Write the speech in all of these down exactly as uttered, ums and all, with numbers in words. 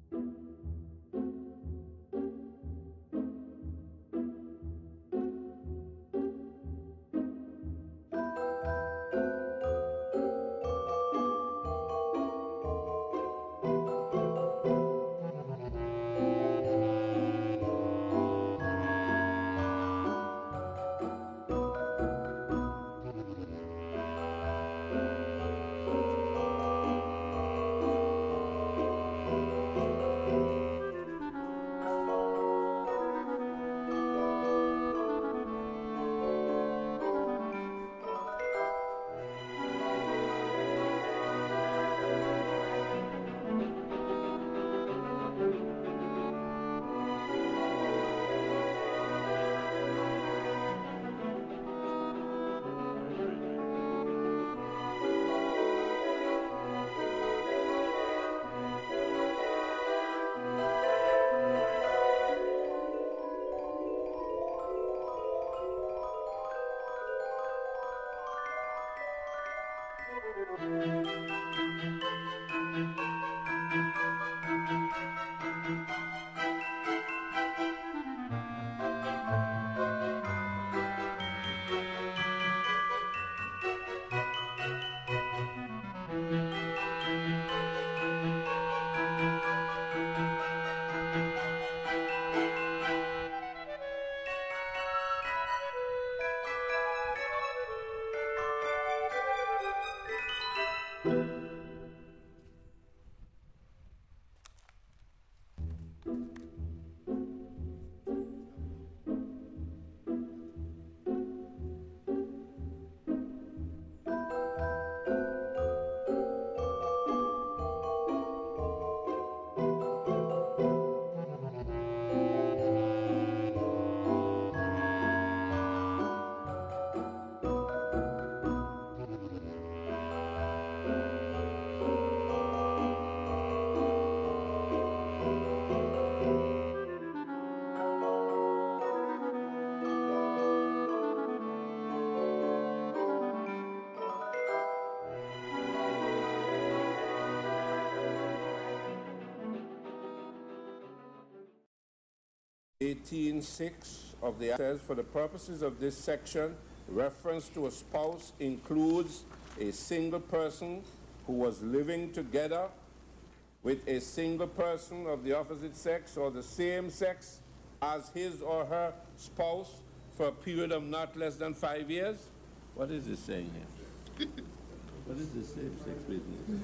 eighteen six of the Act says, for the purposes of this section, reference to a spouse includes a single person who was living together with a single person of the opposite sex or the same sex as his or her spouse for a period of not less than five years. What is this saying here? What is this same-sex business?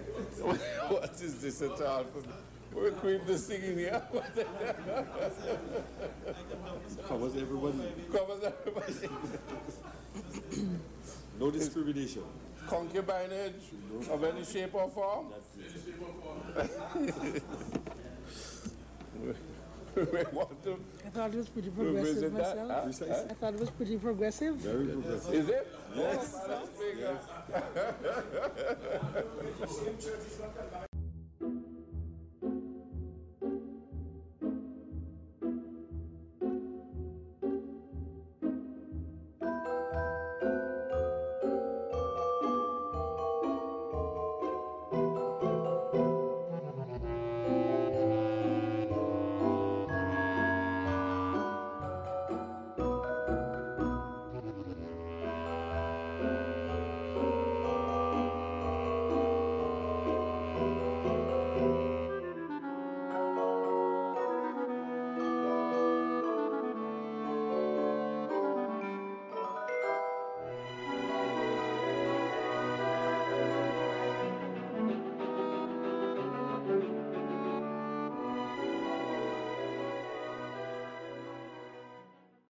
What is this at all? We're creep this thing in here. Covers everybody. Covers everybody. No discrimination. Concubinage of any shape or form? We want to I thought it was pretty progressive myself. Huh? I thought it was pretty progressive. Very progressive. Is it? Yes. Oh, that's bigger.